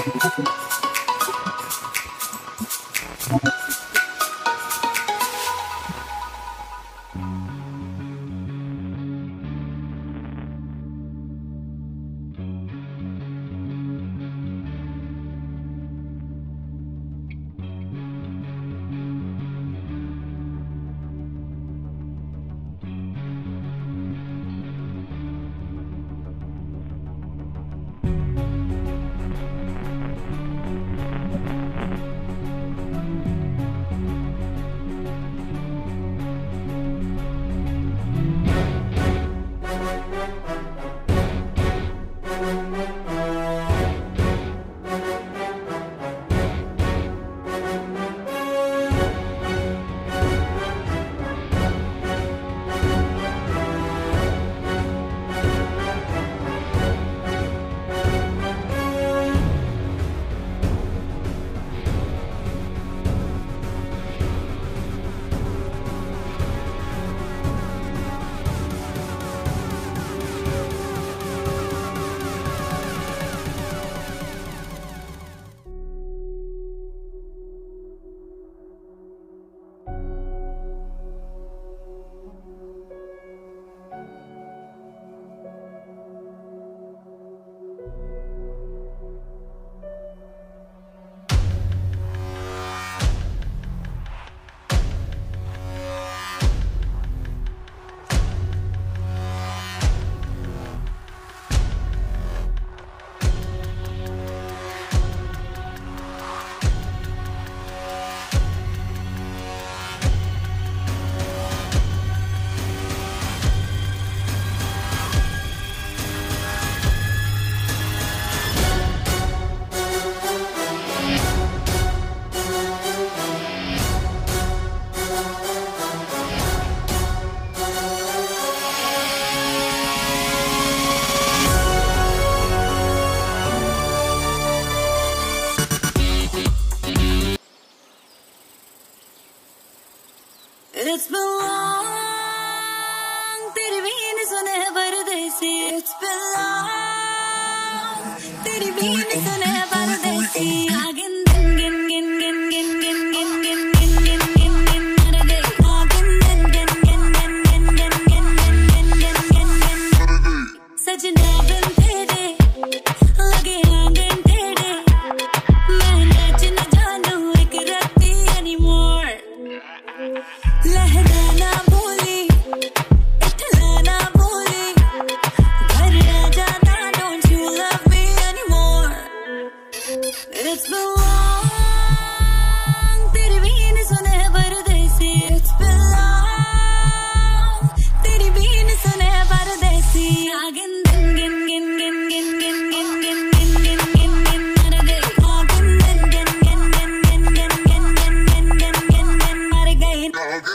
It's been long, तेरी भी नहीं सुने परदेसी. It's been long, तेरी भी नहीं सुने परदेसी. Agin gin gin gin gin gin gin gin gin gin gin gin gin मर गई. Agin gin gin gin gin gin gin gin gin gin gin gin gin. सजना बिन तेरे लगे आंगन टेढ़े. मैं नाच न जानूं एक रत्ती anymore. लहराना बोली इठलाना बोली घर आ जाना. Don't you love me anymore? It's been long, तेरी भी नहीं सुने परदेसी. It's been long, तेरी भी नहीं सुने परदेसी. Agin gin gin gin gin gin gin gin gin gin gin gin gin मर गई. Agin gin gin gin gin gin gin gin gin gin gin gin gin मर गई.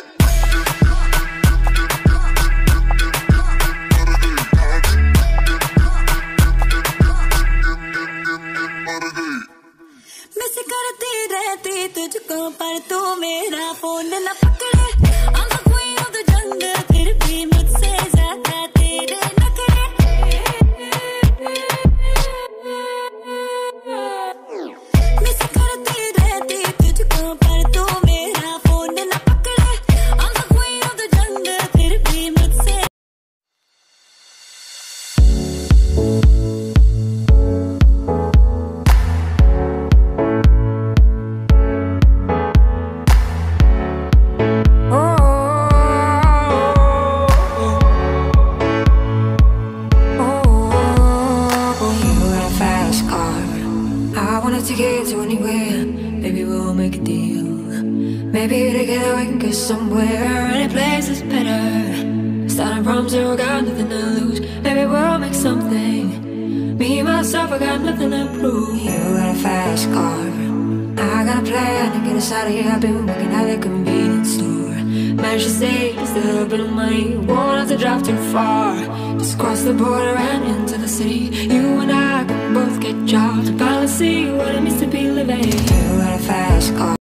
मिस करती रहती तुझको पर तू मेरा फोन न पकड़े. I'm the queen of the jungle फिर भी मुझसे ज्यादा तेरे नखरे. मिस करती रहती तुझको पर तू मेरा फोन न पकड़े. I'm the queen of the jungle फिर भी मुझसे. Take it to anywhere, maybe we'll make a deal. Maybe together we can get somewhere. Any place is better. Starting from zero, got nothing to lose. Maybe we'll make something. Me, myself, I got nothing to prove. You got a fast car, I got a plan to get us out of here. I've been working at the convenience store. Managed to save just a little bit of money. Won't have to drive too far. Just cross the border and into the city. You and I can both get jobs and finally see what it means to be living. You got a fast car.